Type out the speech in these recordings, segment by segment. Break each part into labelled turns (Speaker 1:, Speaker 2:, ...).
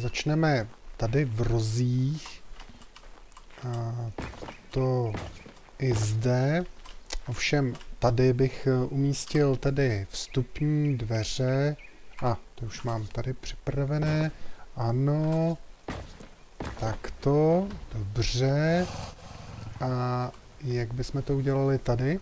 Speaker 1: začneme tady v rozích. A to i zde. Ovšem tady bych umístil tady vstupní dveře. A to už mám tady připravené. Ano. Takto. Dobře. A jak bychom to udělali tady?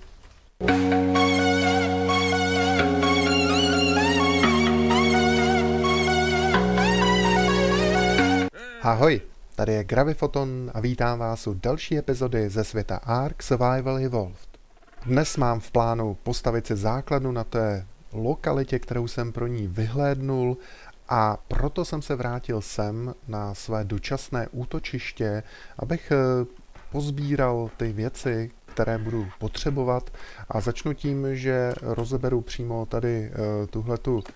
Speaker 1: Ahoj, tady je Gravifoton a vítám vás u další epizody ze světa Ark Survival Evolved. Dnes mám v plánu postavit si základnu na té lokalitě, kterou jsem pro ní vyhlédnul, a proto jsem se vrátil sem na své dočasné útočiště, abych pozbíral ty věci, které budu potřebovat, a začnu tím, že rozeberu přímo tady tuhletu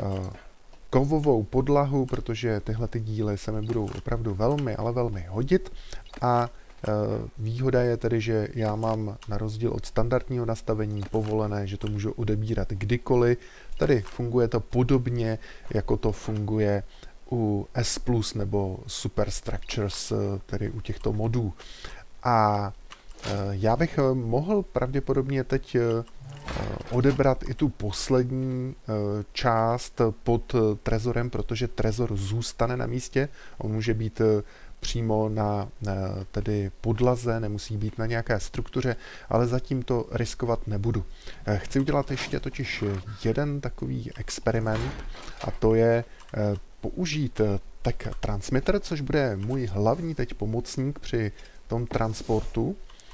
Speaker 1: kovovou podlahu, protože tyhle ty díly se mi budou opravdu velmi, ale velmi hodit. A výhoda je tedy, že já mám na rozdíl od standardního nastavení povolené, že to můžu odebírat kdykoliv. Tady funguje to podobně, jako to funguje u S+, nebo Superstructures, tedy u těchto modů. A já bych mohl pravděpodobně teď odebrat i tu poslední část pod trezorem, protože trezor zůstane na místě. On může být přímo na tedy podlaze, nemusí být na nějaké struktuře, ale zatím to riskovat nebudu. Chci udělat ještě totiž jeden takový experiment, a to je použít tech transmitter, což bude můj hlavní teď pomocník při tom transportu,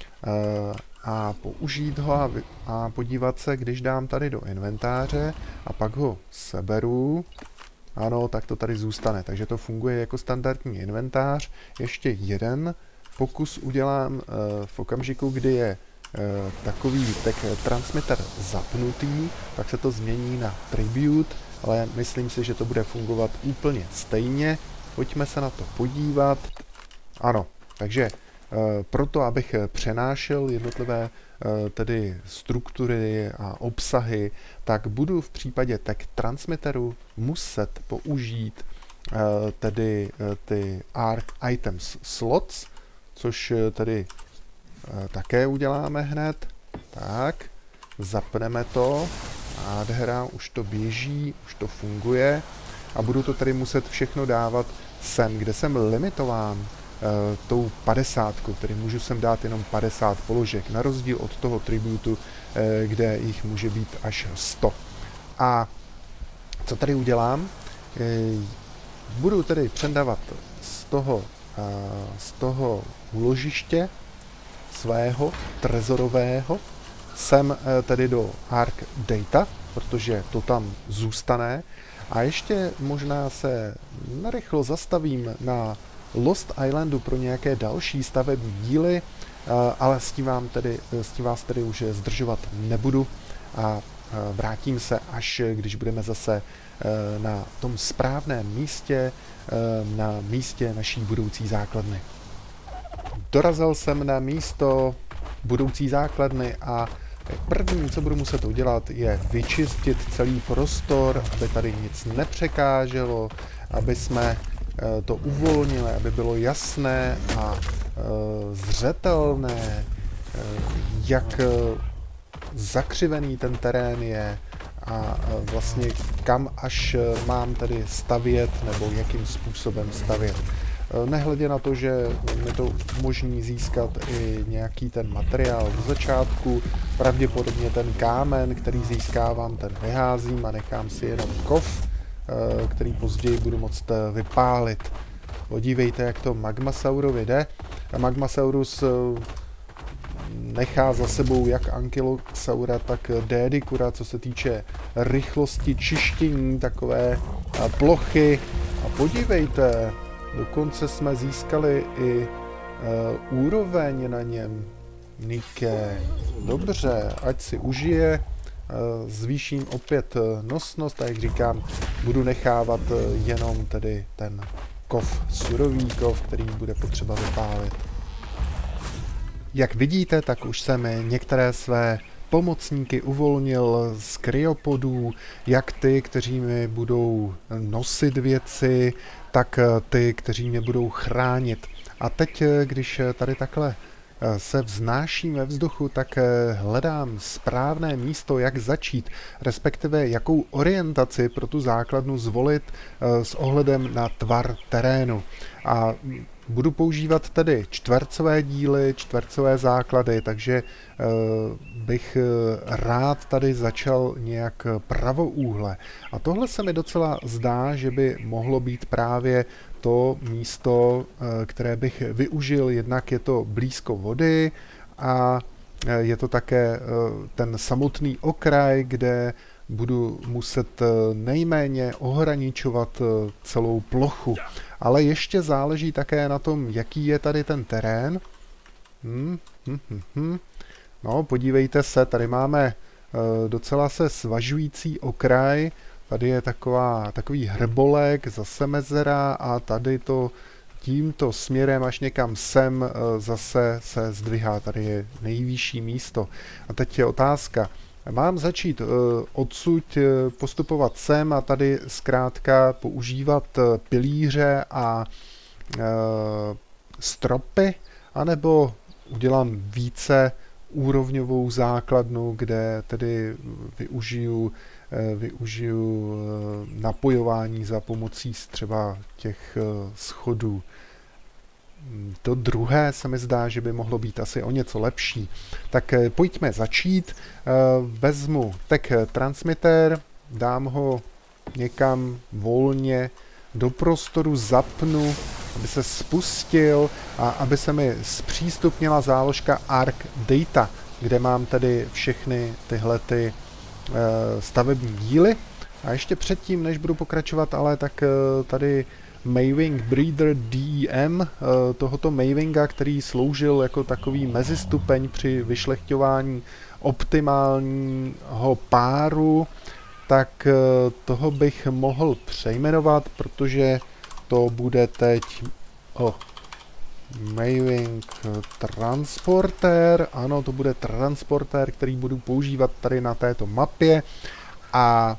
Speaker 1: a použít ho a podívat se, když dám tady do inventáře a pak ho seberu. Ano, tak to tady zůstane, takže to funguje jako standardní inventář. Ještě jeden pokus udělám v okamžiku, kdy je takový tech transmitter zapnutý, tak se to změní na tribute, ale myslím si, že to bude fungovat úplně stejně. Pojďme se na to podívat. Ano, takže proto, abych přenášel jednotlivé tedy struktury a obsahy, tak budu v případě tech transmitteru muset použít tedy ty Arc Items Slots, což tedy také uděláme hned. Tak, zapneme to. Nádhera, už to běží, už to funguje. A budu to tedy muset všechno dávat sem, kde jsem limitován tou 50, tedy můžu sem dát jenom 50 položek, na rozdíl od toho tributu, kde jich může být až 100. A co tady udělám? Budu tedy předávat z toho úložiště svého trezorového sem tedy do Arc Data, protože to tam zůstane. A ještě možná se narychlo zastavím na Lost Islandu pro nějaké další stavební díly, ale s tím vás tedy už zdržovat nebudu a vrátím se, až když budeme zase na tom správném místě, na místě naší budoucí základny. Dorazil jsem na místo budoucí základny a první, co budu muset udělat, je vyčistit celý prostor, aby tady nic nepřekáželo, aby jsme to uvolnili, aby bylo jasné a zřetelné, jak zakřivený ten terén je a vlastně kam až mám tady stavět, nebo jakým způsobem stavět. Nehledě na to, že mi to umožní získat i nějaký ten materiál v začátku, pravděpodobně ten kámen, který získávám, ten vyházím a nechám si jenom kov, který později budu moct vypálit. Podívejte, jak to Magmasaurovi jde. Magmasaurus nechá za sebou jak Ankylosaura, tak Dédikura, co se týče rychlosti čištění takové plochy. A podívejte, dokonce jsme získali i úroveň na něm. Nike. Dobře, ať si užije. Zvýším opět nosnost a jak říkám, budu nechávat jenom tedy ten kov, surový kov, který bude potřeba vypálit. Jak vidíte, tak už jsem některé své pomocníky uvolnil z kryopodů, jak ty, kteří mi budou nosit věci, tak ty, kteří mě budou chránit. A teď, když tady takhle se vznáším ve vzduchu, tak hledám správné místo, jak začít, respektive jakou orientaci pro tu základnu zvolit s ohledem na tvar terénu. A budu používat tedy čtvercové díly, čtvercové základy, takže bych rád tady začal nějak pravoúhle. A tohle se mi docela zdá, že by mohlo být právě to místo, které bych využil. Jednak je to blízko vody a je to také ten samotný okraj, kde budu muset nejméně ohraničovat celou plochu. Ale ještě záleží také na tom, jaký je tady ten terén. No, podívejte se, tady máme docela se svažující okraj. Tady je takový hrbolek, zase mezera a tady to tímto směrem až někam sem zase se zdvihá. Tady je nejvyšší místo. A teď je otázka. Mám začít odsud postupovat sem a tady zkrátka používat pilíře a stropy, anebo udělám více úrovňovou základnu, kde tedy využiju napojování za pomocí třeba těch schodů. To druhé se mi zdá, že by mohlo být asi o něco lepší. Tak pojďme začít. Vezmu tech transmitter, dám ho někam volně do prostoru, zapnu, aby se spustil a aby se mi zpřístupnila záložka Arc Data, kde mám tedy všechny tyhle stavební díly. A ještě předtím, než budu pokračovat, ale tak tady Maving Breeder DEM, tohoto Mavinga, který sloužil jako takový mezistupeň při vyšlechťování optimálního páru, tak toho bych mohl přejmenovat, protože to bude teď Maving Transporter. Ano, to bude transporter, který budu používat tady na této mapě. A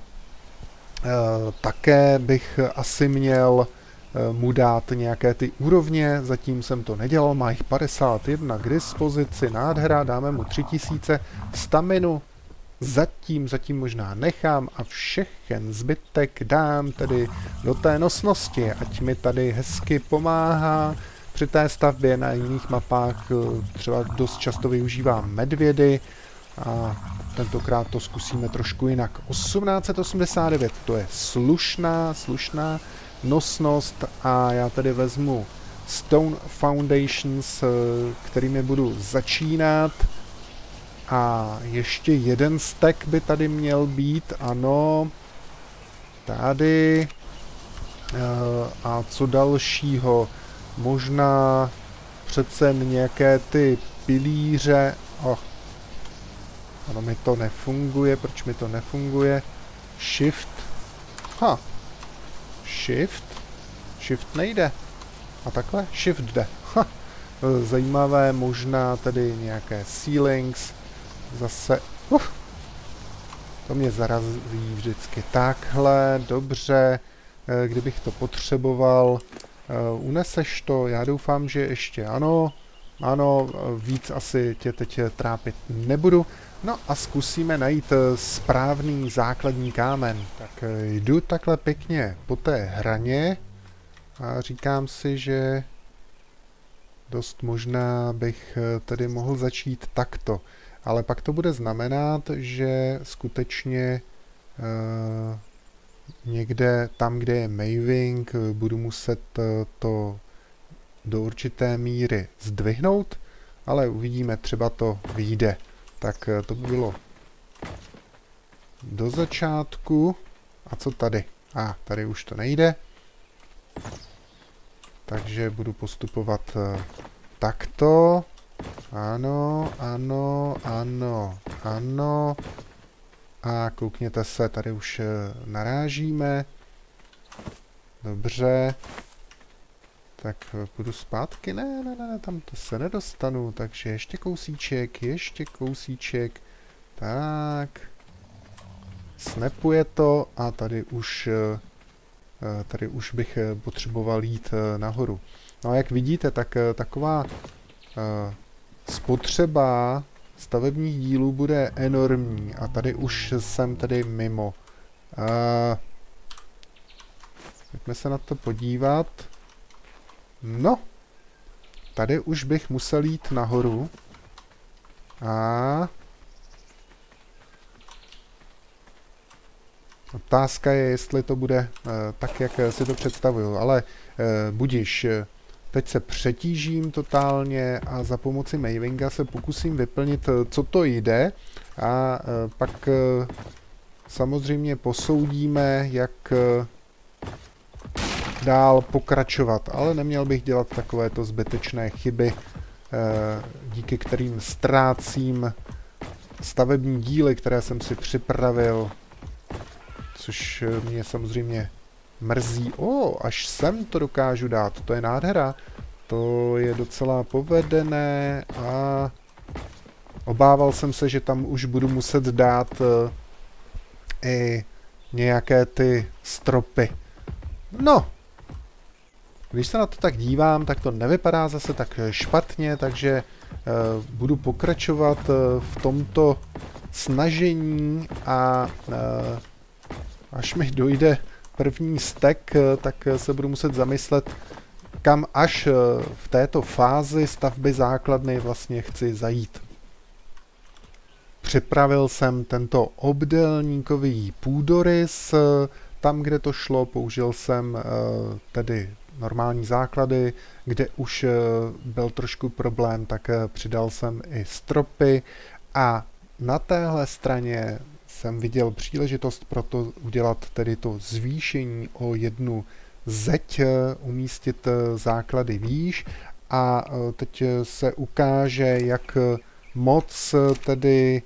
Speaker 1: také bych asi měl mu dát nějaké ty úrovně, zatím jsem to nedělal, má jich 51 k dispozici, nádhera, dáme mu 3000, staminu zatím možná nechám a všechen zbytek dám tedy do té nosnosti, ať mi tady hezky pomáhá při té stavbě. Na jiných mapách třeba dost často využívám medvědy a tentokrát to zkusíme trošku jinak. 1889, to je slušná nosnost a já tady vezmu Stone Foundations, kterými budu začínat. A ještě jeden stack by tady měl být, ano, tady. A co dalšího? Možná přece nějaké ty pilíře. Ono mi to nefunguje, proč mi to nefunguje? Shift. Shift nejde. A takhle? Shift jde. Zajímavé, možná tady nějaké ceilings. Zase. To mě zarazí vždycky. Takhle, dobře. Kdybych to potřeboval. Uneseš to? Já doufám, že ještě ano. Ano, víc asi tě teď trápit nebudu. No a zkusíme najít správný základní kámen. Tak jdu takhle pěkně po té hraně a říkám si, že dost možná bych tedy mohl začít takto. Ale pak to bude znamenat, že skutečně někde tam, kde je Maving, budu muset to do určité míry zdvihnout, ale uvidíme, třeba to vyjde. Tak to by bylo do začátku. A co tady? Tady už to nejde. Takže budu postupovat takto. Ano. A koukněte se, tady už narážíme. Dobře. Tak půjdu zpátky. Ne, tam to se nedostanu. Takže ještě kousíček. Tak. Snapuje to a tady už tady už bych potřeboval jít nahoru. No a jak vidíte, tak taková spotřeba stavebních dílů bude enormní a tady už jsem tady mimo. Pojďme se na to podívat. No, tady už bych musel jít nahoru. A otázka je, jestli to bude tak, jak si to představuju, ale budiš. Teď se přetížím totálně a za pomoci Mavinga se pokusím vyplnit, co to jde, a pak samozřejmě posoudíme, jak dál pokračovat, ale neměl bych dělat takovéto zbytečné chyby, díky kterým ztrácím stavební díly, které jsem si připravil, což mě samozřejmě mrzí. Až sem to dokážu dát, to je nádhera. To je docela povedené a obával jsem se, že tam už budu muset dát i nějaké ty stropy. No, když se na to tak dívám, tak to nevypadá zase tak špatně, takže budu pokračovat v tomto snažení a až mi dojde první stack, tak se budu muset zamyslet, kam až v této fázi stavby základny vlastně chci zajít. Připravil jsem tento obdélníkový půdorys, tam, kde to šlo, použil jsem tedy normální základy, kde už byl trošku problém, tak přidal jsem i stropy a na téhle straně jsem viděl příležitost pro to udělat tedy to zvýšení o jednu zeď, umístit základy výš a teď se ukáže, jak moc tedy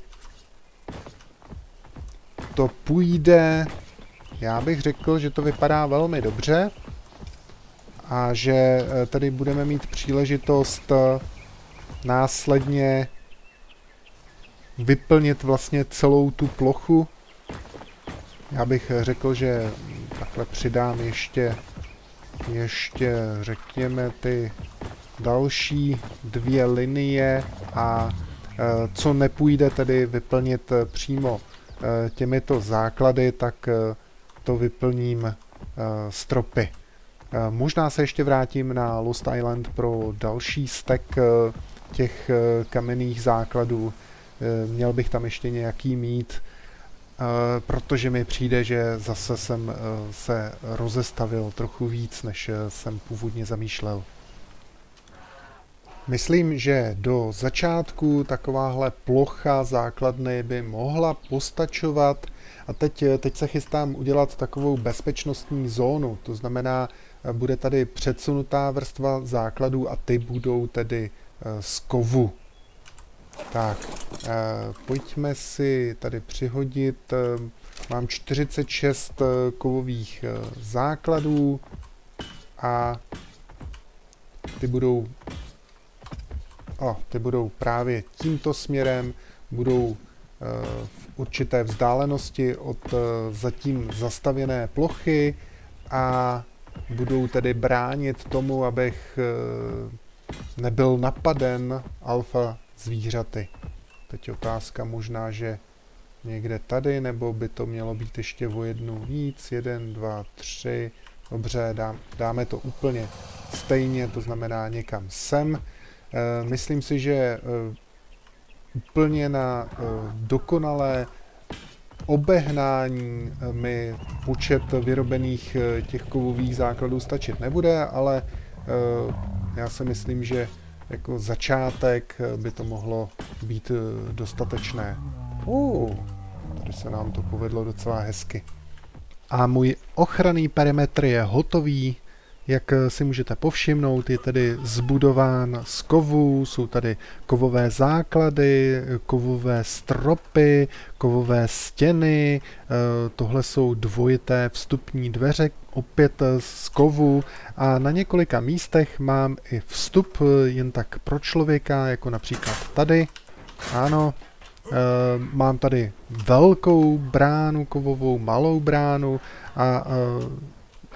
Speaker 1: to půjde. Já bych řekl, že to vypadá velmi dobře a že tady budeme mít příležitost následně vyplnit vlastně celou tu plochu. Já bych řekl, že takhle přidám ještě řekněme ty další 2 linie a co nepůjde tedy vyplnit přímo těmito základy, tak to vyplním stropy. Možná se ještě vrátím na Lost Island pro další stack těch kamenných základů. Měl bych tam ještě nějaký mít, protože mi přijde, že zase jsem se rozestavil trochu víc, než jsem původně zamýšlel. Myslím, že do začátku takováhle plocha základny by mohla postačovat a teď se chystám udělat takovou bezpečnostní zónu, to znamená, bude tady předsunutá vrstva základů a ty budou tedy z kovu. Tak, pojďme si tady přihodit, mám 46 kovových základů a ty budou právě tímto směrem, budou v určité vzdálenosti od zatím zastavěné plochy a budou tedy bránit tomu, abych nebyl napaden alfa zvířaty. Teď otázka možná, že někde tady, nebo by to mělo být ještě o jednu víc. 1, 2, 3. Dobře, dáme to úplně stejně, to znamená někam sem. Myslím si, že úplně na dokonalé obehnání mi počet vyrobených těch kovových základů stačit nebude, ale já si myslím, že jako začátek by to mohlo být dostatečné. Tady se nám to povedlo docela hezky. A můj ochranný perimetr je hotový. Jak si můžete povšimnout, je tedy zbudován z kovů, jsou tady kovové základy, kovové stropy, kovové stěny, tohle jsou dvojité vstupní dveře, opět z kovů a na několika místech mám i vstup jen tak pro člověka, jako například tady. Ano, mám tady velkou bránu kovovou, malou bránu a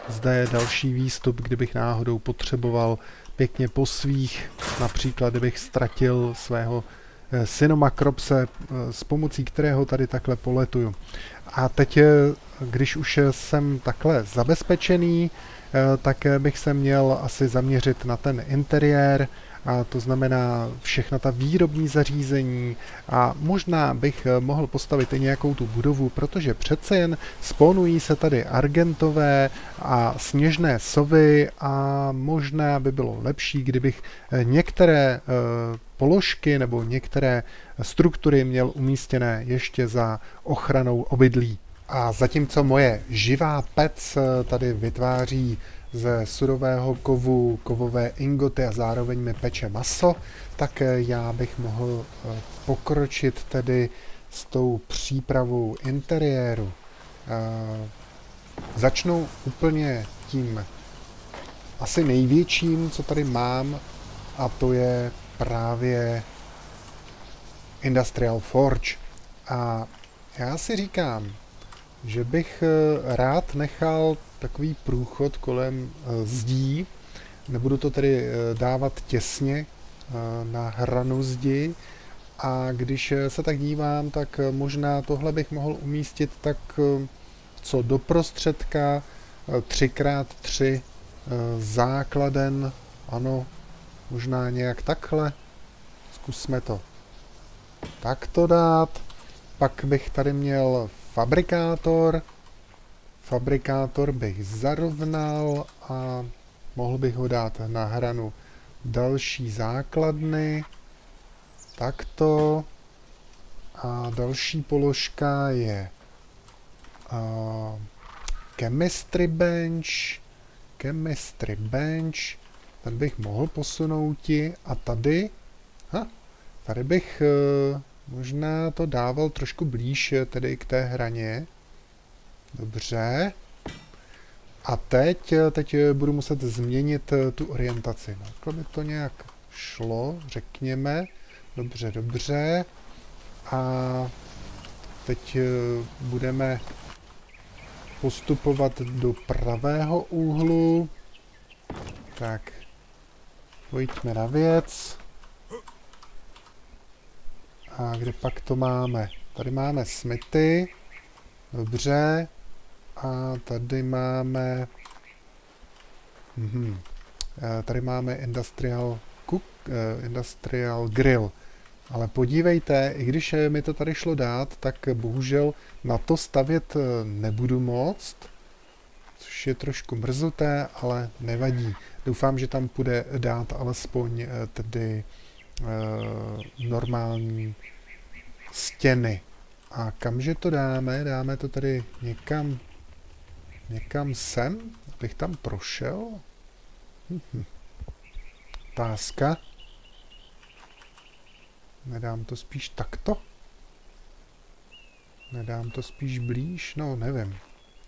Speaker 1: Zde je další výstup, kdybych náhodou potřeboval pěkně po svých, například kdybych ztratil svého Synomakropse, s pomocí kterého tady takhle poletuju. A teď, když už jsem takhle zabezpečený, tak bych se měl asi zaměřit na ten interiér, a to znamená všechna ta výrobní zařízení, a možná bych mohl postavit i nějakou tu budovu, protože přece jen spawnují se tady argentové a sněžné sovy a možná by bylo lepší, kdybych některé položky nebo některé struktury měl umístěné ještě za ochranou obydlí. A zatímco moje živá pec tady vytváří ze surového kovu kovové ingoty a zároveň mi peče maso, tak já bych mohl pokročit tedy s tou přípravou interiéru. Začnu úplně tím asi největším, co tady mám, a to je právě Industrial Forge. A já si říkám, že bych rád nechal takový průchod kolem zdí. Nebudu to tedy dávat těsně na hranu zdi. A když se tak dívám, tak možná tohle bych mohl umístit tak co do prostředka 3x3 základen. Ano, možná nějak takhle. Zkusme to takto dát. Pak bych tady měl fabrikátor. Fabrikátor bych zarovnal a mohl bych ho dát na hranu další základny. Takto. A další položka je Chemistry Bench. Chemistry Bench. Ten bych mohl posunout a tady. Tady bych možná to dával trošku blíž tedy k té hraně. Dobře. A teď budu muset změnit tu orientaci. Takhle by to nějak šlo, řekněme. Dobře, dobře. A teď budeme postupovat do pravého úhlu. Tak, pojďme na věc. A kde pak to máme? Tady máme Smithy. Dobře. A tady máme... Tady máme Industrial Grill. Ale podívejte, i když mi to tady šlo dát, tak bohužel na to stavět nebudu moct. Což je trošku mrzuté, ale nevadí. Doufám, že tam půjde dát alespoň tedy normální stěny. A kamže to dáme? Dáme to tady někam sem, abych tam prošel? Otázka. Nedám to spíš takto? Nedám to spíš blíž? No, nevím.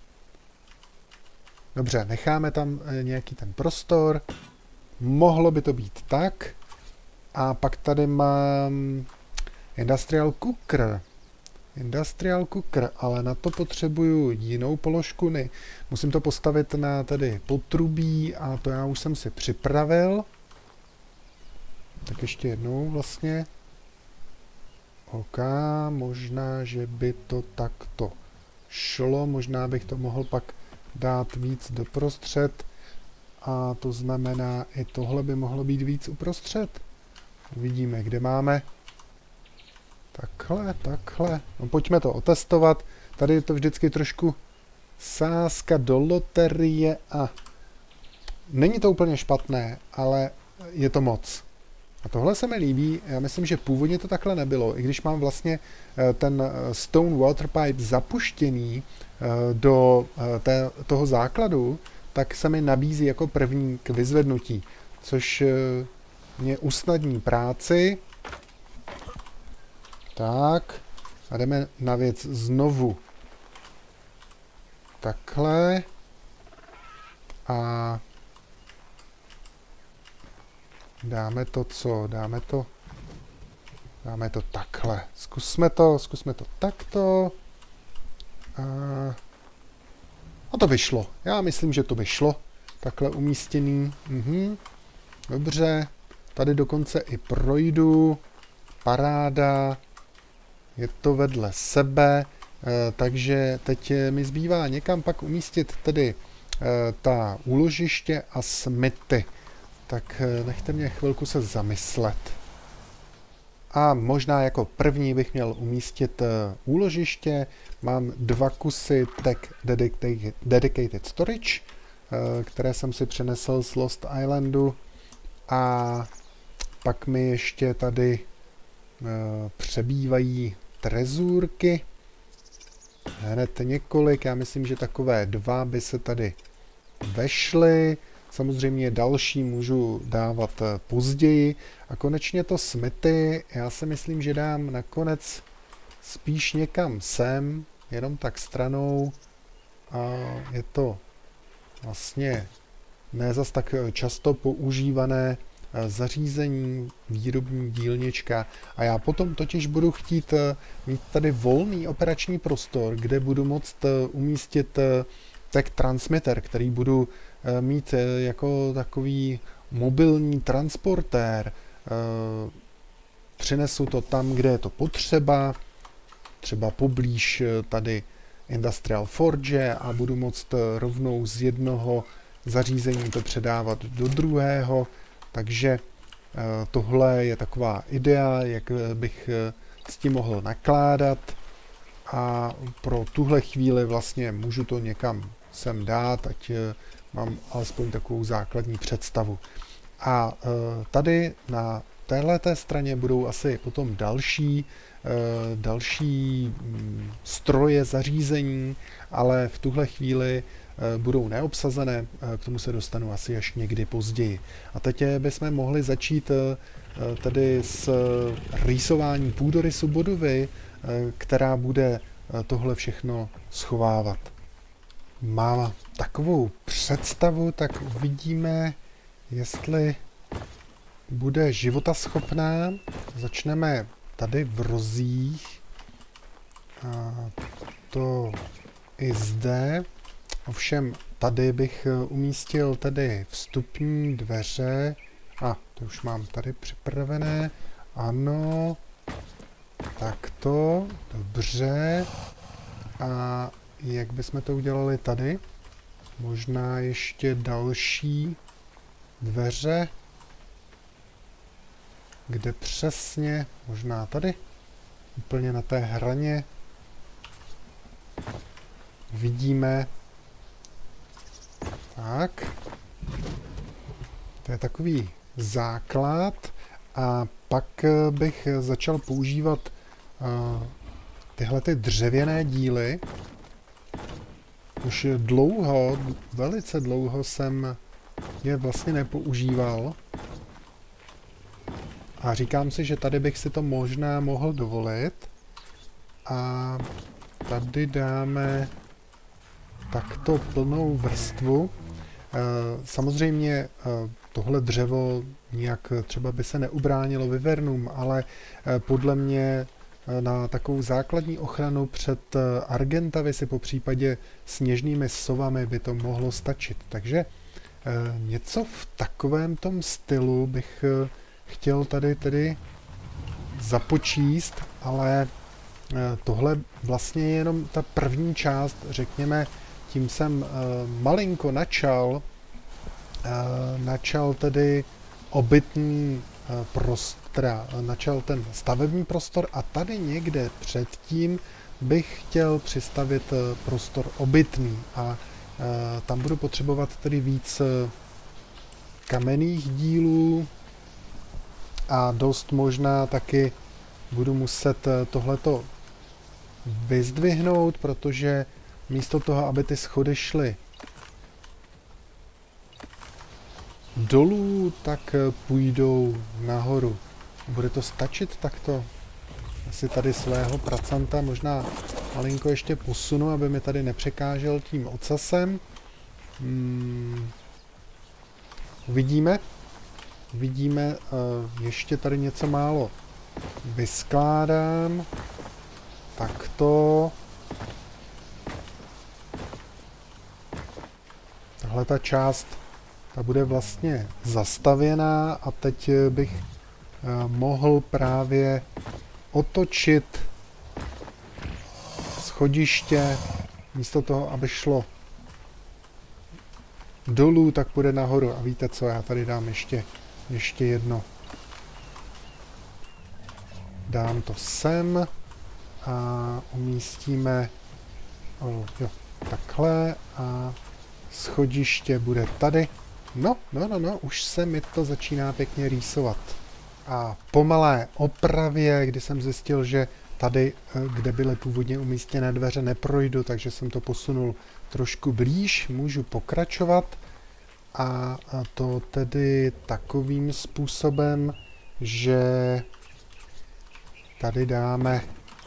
Speaker 1: Dobře, necháme tam nějaký ten prostor. Mohlo by to být tak. A pak tady mám Industrial Cooker. Industrial Cooker, ale na to potřebuju jinou položku. Musím to postavit na tedy potrubí a to já už jsem si připravil. Tak ještě jednou vlastně. OK, možná, že by to takto šlo. Možná bych to mohl pak dát víc doprostřed. A to znamená, i tohle by mohlo být víc uprostřed. Uvidíme, kde máme. Takhle. No, pojďme to otestovat. Tady je to vždycky trošku sázka do loterie a není to úplně špatné, ale je to moc. A tohle se mi líbí. Já myslím, že původně to takhle nebylo. I když mám vlastně ten Stone Water Pipe zapuštěný do toho základu, tak se mi nabízí jako první k vyzvednutí, což mě usnadní práci. Tak, a jdeme na věc znovu. Takhle. A dáme to co? Dáme to takhle. Zkusme to takto. A A to vyšlo. Já myslím, že to vyšlo. Takhle umístěný. Dobře. Tady dokonce i projdu. Paráda. Je to vedle sebe. Takže teď mi zbývá někam pak umístit tedy ta úložiště a smyty. Tak nechte mě chvilku se zamyslet. A možná jako první bych měl umístit úložiště. Mám 2 kusy Tech Dedicated Storage, které jsem si přenesl z Lost Islandu. A pak mi ještě tady přebývají trezůrky. Hned několik, já myslím, že takové 2 by se tady vešly. Samozřejmě další můžu dávat později. A konečně to smyty, já si myslím, že dám nakonec spíš někam sem, jenom tak stranou. A je to vlastně ne zas tak často používané zařízení, výrobní dílnička. A já potom totiž budu chtít mít tady volný operační prostor, kde budu moct umístit tech transmitter, který budu mít jako takový mobilní transportér. Přinesu to tam, kde je to potřeba, třeba poblíž tady Industrial Forge a budu moct rovnou z jednoho zařízení to předávat do druhého. Takže tohle je taková idea, jak bych s tím mohl nakládat. A pro tuhle chvíli vlastně můžu to někam sem dát, ať mám alespoň takovou základní představu. A tady na téhleté straně budou asi potom další stroje, zařízení, ale v tuhle chvíli budou neobsazené, k tomu se dostanu asi až někdy později. A teď bychom mohli začít tedy s rýsováním půdorysu budovy, která bude tohle všechno schovávat. Mám takovou představu, tak uvidíme, jestli bude životaschopná. Začneme tady v rozích. A to i zde. Ovšem tady bych umístil tady vstupní dveře. A to už mám tady připravené. Ano. Takto. Dobře. A jak bychom to udělali tady? Možná ještě další dveře. Kde přesně? Možná tady? Úplně na té hraně. Vidíme. Tak. To je takový základ. A pak bych začal používat tyhle ty dřevěné díly. Už dlouho, velice dlouho jsem je vlastně nepoužíval. A říkám si, že tady bych si to možná mohl dovolit. A tady dáme takto plnou vrstvu. Samozřejmě tohle dřevo nějak třeba by se neubránilo vyvernům, ale podle mě na takovou základní ochranu před argentavisy, po případě sněžnými sovami by to mohlo stačit. Takže něco v takovém tom stylu bych chtěl tady tedy započíst, ale tohle vlastně je jenom ta první část, řekněme, tím jsem malinko načal tedy obytný prostor, načal ten stavební prostor a tady někde předtím bych chtěl přistavit prostor obytný a tam budu potřebovat tedy víc kamenných dílů a dost možná taky budu muset tohleto vyzdvihnout, protože místo toho, aby ty schody šly dolů, tak půjdou nahoru. Bude to stačit takto? Asi tady svého pracanta možná malinko ještě posunu, aby mi tady nepřekážel tím ocasem. Uvidíme. Uvidíme, ještě tady něco málo vyskládám. Takto. tahle ta část, ta bude vlastně zastavěná a teď bych mohl právě otočit schodiště, místo toho, aby šlo dolů, tak půjde nahoru. A víte co, já tady dám ještě jedno. Dám to sem a umístíme takhle a schodiště bude tady. No, už se mi to začíná pěkně rýsovat. A po malé opravě, kdy jsem zjistil, že tady, kde byly původně umístěné dveře, neprojdu, takže jsem to posunul trošku blíž, můžu pokračovat. A to tedy takovým způsobem, že tady dáme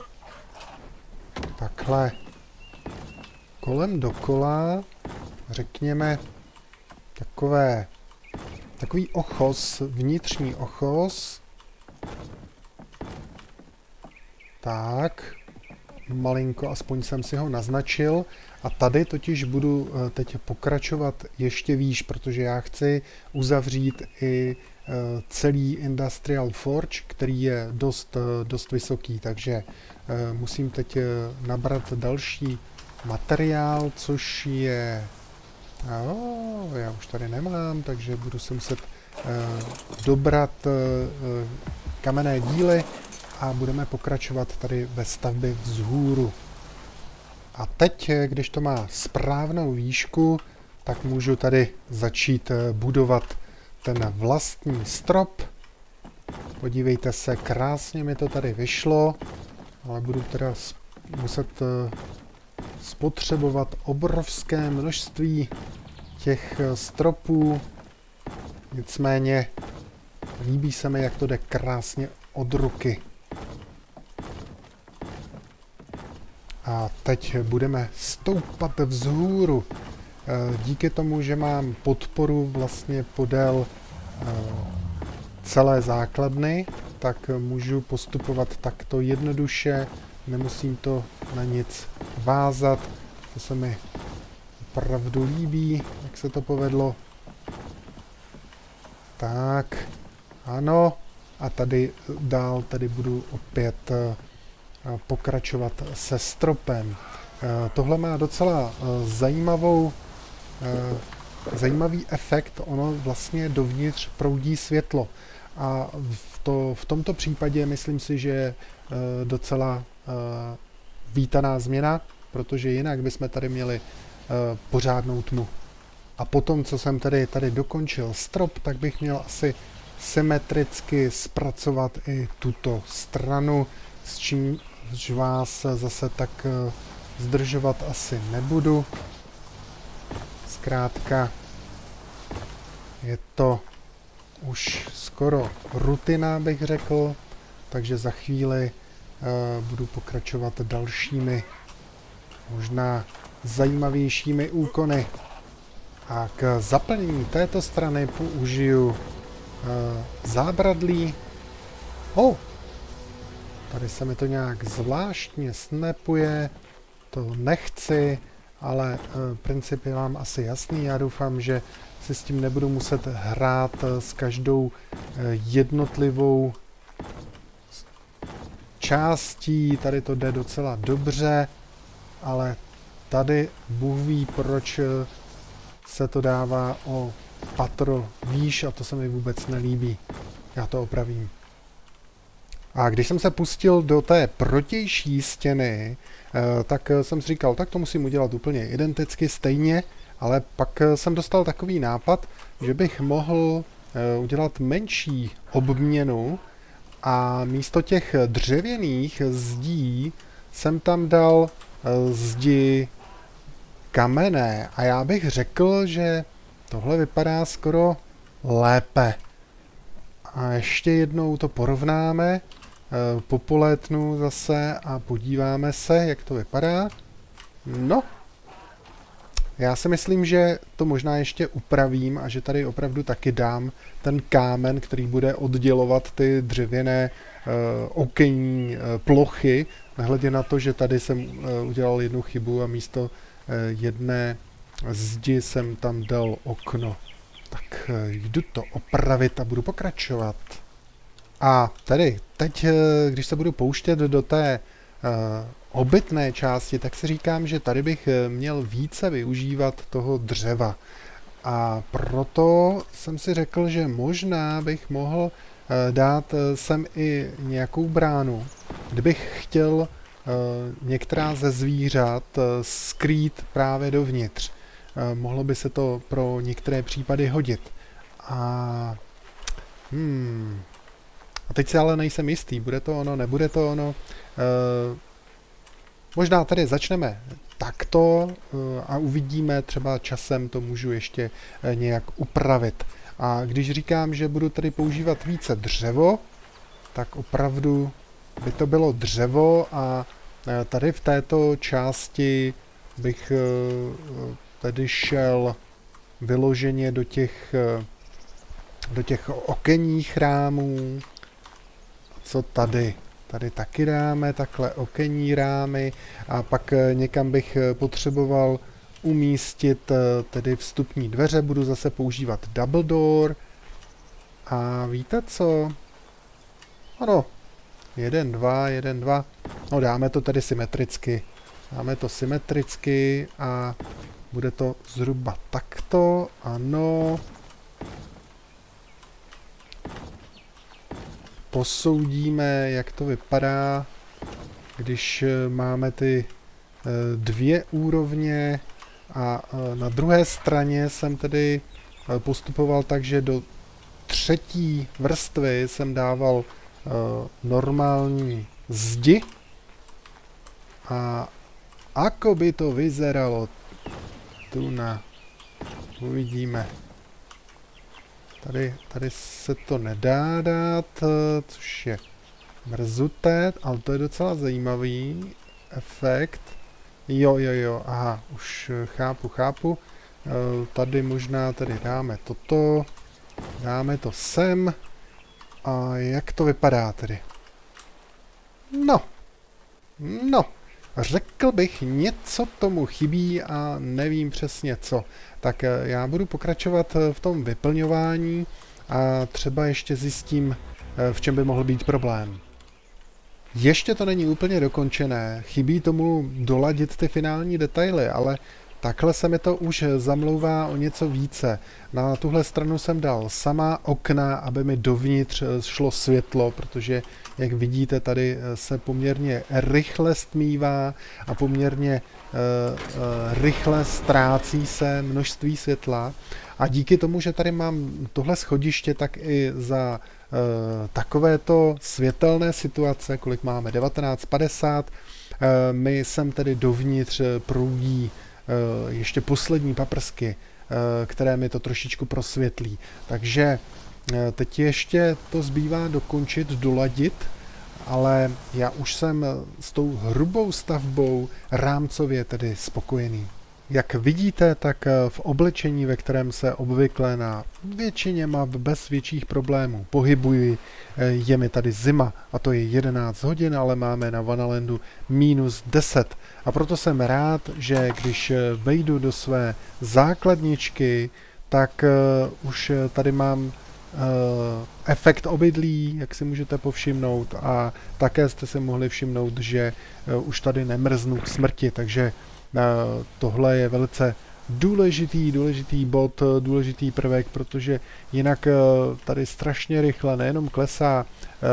Speaker 1: takhle kolem dokola, řekněme, takový ochos, vnitřní ochos. Tak, malinko, aspoň jsem si ho naznačil. A tady totiž budu teď pokračovat ještě výš, protože já chci uzavřít i celý Industrial Forge, který je dost vysoký, takže musím teď nabrat další materiál, což je... já už tady nemám, takže budu si muset dobrat kamenné díly a budeme pokračovat tady ve stavbě vzhůru. A teď, když to má správnou výšku, tak můžu tady začít budovat ten vlastní strop. Podívejte se, krásně mi to tady vyšlo, ale budu teda muset spotřebovat obrovské množství těch stropů. Nicméně líbí se mi, jak to jde krásně od ruky. A teď budeme stoupat vzhůru. Díky tomu, že mám podporu vlastně podél celé základny, tak můžu postupovat takto jednoduše, nemusím to na nic vázat. To se mi opravdu líbí, jak se to povedlo. Tak, ano. A tady dál budu opět pokračovat se stropem. Tohle má docela zajímavý efekt. Ono vlastně dovnitř proudí světlo. A v tomto případě myslím si, že je docela vítaná změna, protože jinak bychom tady měli pořádnou tmu. A potom, co jsem tady dokončil strop, tak bych měl asi symetricky zpracovat i tuto stranu, s čím vás zase tak zdržovat asi nebudu. Zkrátka je to už skoro rutina, bych řekl, takže za chvíli budu pokračovat dalšími, možná zajímavějšími úkony. A k zaplnění této strany použiju zábradlí. Tady se mi to nějak zvláštně snapuje, to nechci, ale princip je vám asi jasný. Já doufám, že si s tím nebudu muset hrát s každou jednotlivou částí. Tady to jde docela dobře, ale tady Bůh ví, proč se to dává o patro výš a to se mi vůbec nelíbí. Já to opravím. A když jsem se pustil do té protější stěny, tak jsem si říkal, tak to musím udělat úplně identicky stejně, ale pak jsem dostal takový nápad, že bych mohl udělat menší obměnu a místo těch dřevěných zdí jsem tam dal zdi kamenné a já bych řekl, že tohle vypadá skoro lépe. A ještě jednou to porovnáme, popolétnu zase a podíváme se, jak to vypadá. No, já si myslím, že to možná ještě upravím a že tady opravdu taky dám ten kámen, který bude oddělovat ty dřevěné okenní plochy, nehledě na to, že tady jsem udělal jednu chybu a místo jedné zdi jsem tam dal okno. Tak jdu to opravit a budu pokračovat. A tady, teď, když se budu pouštět do té obytné části, tak si říkám, že tady bych měl více využívat toho dřeva. A proto jsem si řekl, že možná bych mohl dát sem i nějakou bránu, kdybych chtěl některá ze zvířat skrýt právě dovnitř. Mohlo by se to pro některé případy hodit. A teď si ale nejsem jistý, bude to ono, nebude to ono. Možná tady začneme takto a uvidíme, třeba časem to můžu ještě nějak upravit. A když říkám, že budu tady používat více dřevo, tak opravdu by to bylo dřevo a tady v této části bych tady šel vyloženě do těch okenních rámů. Co tady? Tady taky dáme takhle okenní rámy a pak někam bych potřeboval umístit tedy vstupní dveře. Budu zase používat double door. A víte co? Ano, 1, 2, 1, 2. No dáme to tady symetricky. Dáme to symetricky a bude to zhruba takto. Ano. Posoudíme, jak to vypadá, když máme ty dvě úrovně a na druhé straně jsem tedy postupoval tak, že do třetí vrstvy jsem dával normální zdi a ako by to vyzeralo tu na uvidíme. Tady se to nedá dát, což je mrzuté, ale to je docela zajímavý efekt. Jo, aha, už chápu. Tady možná tady dáme toto, dáme to sem. A jak to vypadá tedy? No, řekl bych, něco tomu chybí a nevím přesně co. Tak já budu pokračovat v tom vyplňování a třeba ještě zjistím, v čem by mohl být problém. Ještě to není úplně dokončené, chybí tomu doladit ty finální detaily, ale takhle se mi to už zamlouvá o něco více. Na tuhle stranu jsem dal sama okna, aby mi dovnitř šlo světlo, protože, jak vidíte, tady se poměrně rychle stmívá a poměrně rychle ztrácí se množství světla. A díky tomu, že tady mám tohle schodiště, tak i za takovéto světelné situace, kolik máme, 19:50, mi sem tedy dovnitř proudí ještě poslední paprsky, které mi to trošičku prosvětlí. Takže teď ještě to zbývá dokončit, doladit, ale já už jsem s tou hrubou stavbou rámcově tedy spokojený. Jak vidíte, tak v oblečení, ve kterém se obvykle na většině map bez větších problémů pohybuji, je mi tady zima a to je 11 hodin, ale máme na Vanalandu -10. A proto jsem rád, že když vejdu do své základničky, tak už tady mám efekt obydlí, jak si můžete povšimnout, a také jste si mohli všimnout, že už tady nemrznu k smrti, takže tohle je velice důležitý bod, důležitý prvek, protože jinak tady strašně rychle nejenom klesá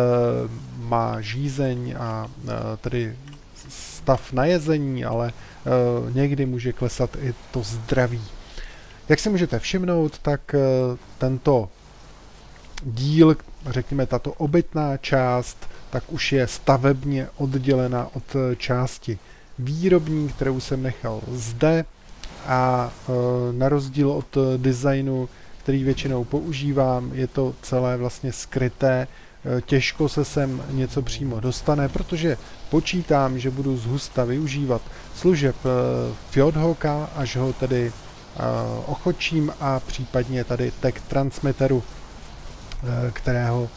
Speaker 1: má žízeň a tedy stav na jezení, ale někdy může klesat i to zdraví. Jak si můžete všimnout, tak tento díl, řekněme tato obytná část, tak už je stavebně oddělena od části výrobní, kterou jsem nechal zde, a na rozdíl od designu, který většinou používám, je to celé vlastně skryté. Těžko se sem něco přímo dostane, protože počítám, že budu zhusta využívat služeb Fjordhawka, až ho tedy ochočím, a případně tady tech transmitteru, kterého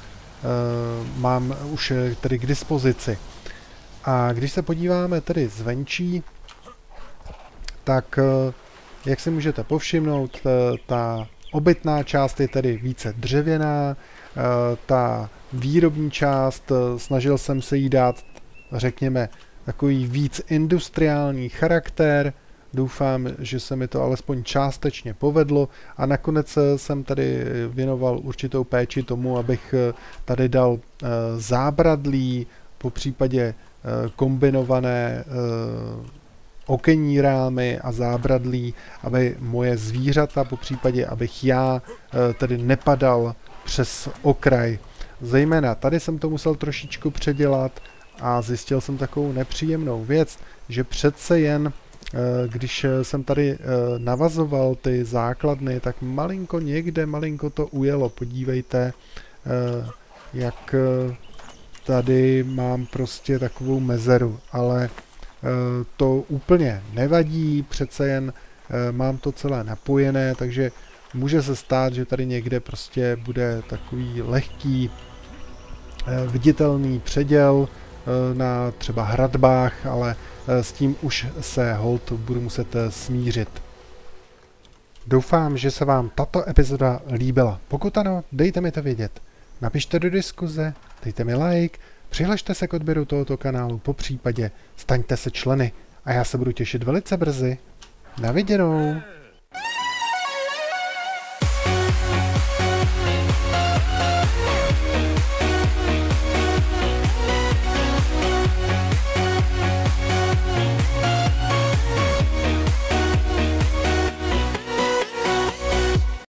Speaker 1: mám už tedy k dispozici. A když se podíváme tedy zvenčí, tak jak si můžete povšimnout, ta obytná část je tedy více dřevěná, ta výrobní část, snažil jsem se jí dát, řekněme, takový víc industriální charakter. Doufám, že se mi to alespoň částečně povedlo a nakonec jsem tady věnoval určitou péči tomu, abych tady dal zábradlí, popřípadě kombinované okenní rámy a zábradlí, aby moje zvířata, popřípadě abych já tedy nepadal přes okraj. Zejména tady jsem to musel trošičku předělat a zjistil jsem takovou nepříjemnou věc, že přece jen když jsem tady navazoval ty základny, tak malinko to ujelo. Podívejte, jak tady mám prostě takovou mezeru, ale to úplně nevadí, přece jen mám to celé napojené, takže může se stát, že tady někde prostě bude takový lehký viditelný předěl na třeba hradbách, ale s tím už se holt budu muset smířit. Doufám, že se vám tato epizoda líbila. Pokud ano, dejte mi to vědět. Napište do diskuze, dejte mi like, přihlašte se k odběru tohoto kanálu, popřípadě staňte se členy a já se budu těšit velice brzy. Na viděnou!